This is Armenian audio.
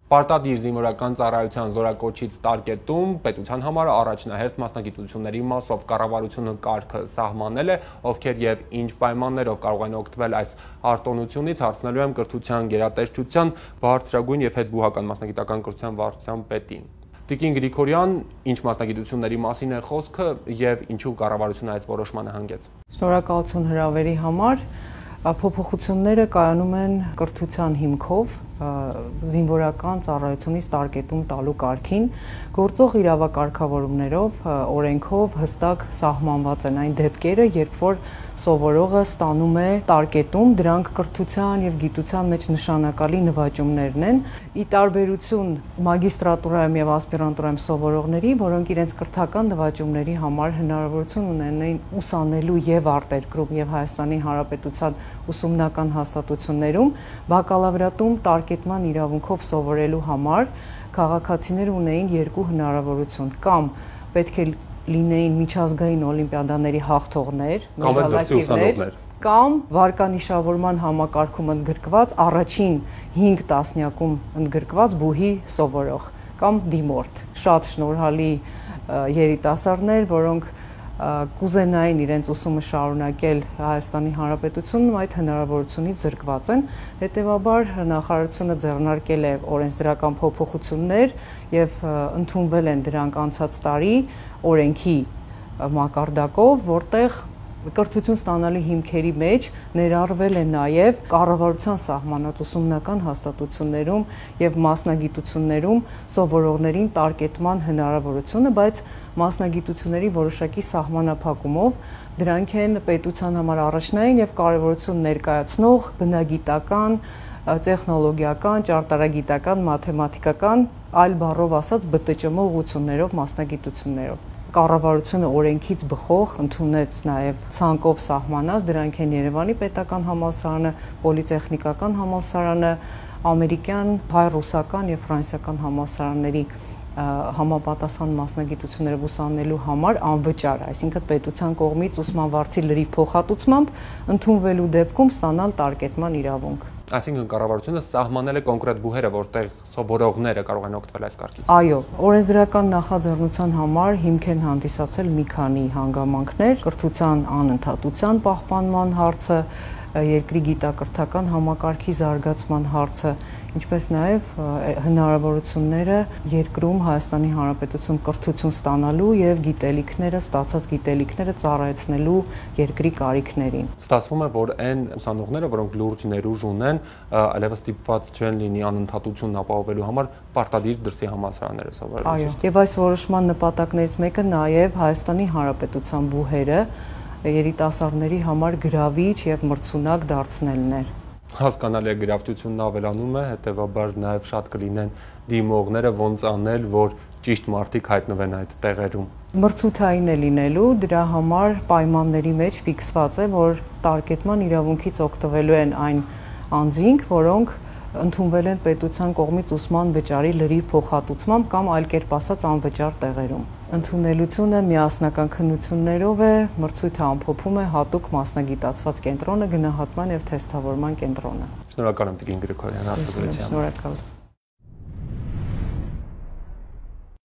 Պարտադիր զինվորական ծառայության զորակոչից տարկետում պետության համար առաջնահերթ մասնագիտությունների մասով կառավարությունը կարգը սահմանել է, ովքեր եւ ինչ պայմաններով կարող են օգտվել այս արտոնությունից, հարցնելու եմ կրթության գերատեսչության բարձրագույն եւ հետբուհական մասնագիտական կրթության վարչության պետին։ Տիկին Գրիգորյան, ինչ մասնագիտությունների մասին է խոսքը եւ ինչու կառավարությունը այս որոշմանը հանգեց։ Շնորհակալություն հրավերի համար։ Փոփոխությունները կայանում են կրթության հիմքով զինվորական ծառայությունից տարկետում տալու կարգին, գործող իրավակարգավորումներով, օրենքով հստակ սահմանված են այն դեպքերը, երբ որ սովորողը ստանում է տարկետում, դրանք կրթության եւ գիտության մեջ նշանակալի նվաճումներն են, ի տարբերություն մագիստրատուրայում եւ ասպիրանտուրայում սովորողների, որոնք իրենց կրթական նվաճումների համար հնարավորություն ունեն ուսանելու եւ արտերկրում եւ Հայաստանի Հանրապետության ուսումնական հաստատություններում, բակալավրիատում տարկետման իրավունքով սովորելու համար քաղաքացիները ունեին երկու հնարավորություն, կամ պետք է լինեին միջազգային օլիմպիադաների հաղթողներ, մեդալակիրներ, կամ վարկանիշավորման համակարգում ընդգրկված առաջին 5 տասնյակում ընդգրկված բուհի սովորող կամ դիմորդ։ Շատ շնորհալի երիտասարդներ, որոնք կուզենային իրենց ուսումը շարունակել Հայաստանի Հանրապետությունում, այդ հնարավորությունից զրկված են։ Հետևաբար նախարարությունը ձեռնարկել է օրենսդրական փոփոխություններ եւ ընդունվել են դրանք անցած տարի օրենքի մակարդակով, որտեղ կրթություն ստանալու հիմքերի մեջ ներառվել է նաև կառավարության սահմանած ուսումնական հաստատություններում եւ մասնագիտություններում սովորողներին տարկետման հնարավորությունը, բայց մասնագիտությունների որոշակի սահմանափակումով դրանք են պետության համար առաջնային եւ կարեւորություն ներկայացնող բնագիտական, տեխնոլոգիական, ճարտարագիտական, մաթեմատիկական, այլ բառով ասած ԲՏՃՄ ուղղություններով մասնագիտություններով։ Կառավարությունը օրենքից բխող ընդունեց նաև ցանկով սահմանած, դրանք են Երևանի պետական համալսարանը, Պոլիտեխնիկական համալսարանը, ամերիկյան, հայ-ռուսական եւ ֆրանսիական համալսարանների համապատասխան մասնագիտությունները ուսանելու համար անվճար, այսինքն պետության կողմից ուսման վարձի լրիվ փոխհատուցմամբ ընդունվելու դեպքում ստանալ տարկետման իրավունք։ Այսինքն կառավարությունը սահմանել է կոնկրետ բուհերը, որտեղ սովորողները կարող են օգտվել այս կարգից։ Այո, օրենսդրական նախաձեռնության համար հիմք են հանդիսացել մի քանի հանգամանքներ, կրթության անընդհատության պահպանման հարցը, երկրի գիտակրթական համակարգի զարգացման հարցը, ինչպես նաև հնարավորությունները երկրում Հայաստանի Հանրապետություն կրթություն ստանալու եւ գիտելիքները, ստացած գիտելիքները ծառայեցնելու երկրի կարիքներին։ Ստացվում է, որ այն ուսանողները, որոնք լուրջ ներուժ ունեն, այլևս ստիպված չեն լինի անընդհատությունն ապահովելու համար պարտադիր դրսի համալսարանները սովորելու։ Այո, եւ այս որոշման նպատակներից մեկը նաև Հայաստանի Հանրապետության բուհերը երիտասարդների համար գրավիչ եւ մրցունակ դարձնելն է։ Հասկանալի է, գրավչությունն ավելանում է, հետեւաբար նաև շատ կլինեն դիմողները ոնց անել, որ ճիշտ մարդիկ հայտնվեն այդ տեղերում։ Մրցութային է լինելու, դրա համար պայմանների մեջ ֆիքսված է, որ տարկետման իրավունքից օգտվելու են այն անձինք, որոնք ընդունվել են պետության կողմից ուսման վճարի լրիվ փոխհատուցմամբ կամ այլ կերպ ասած անվճար տեղերում։ Ընդունելությունը միասնական քննություններով է, մրցույթը ամփոփում է հատուկ մասնագիտացված կենտրոնը, գնահատման եւ թեստավորման կենտրոնը։ Շնորհակալ եմ Տիկին Գրիգորյան, հարցազրույցի համար։ Շնորհակալ։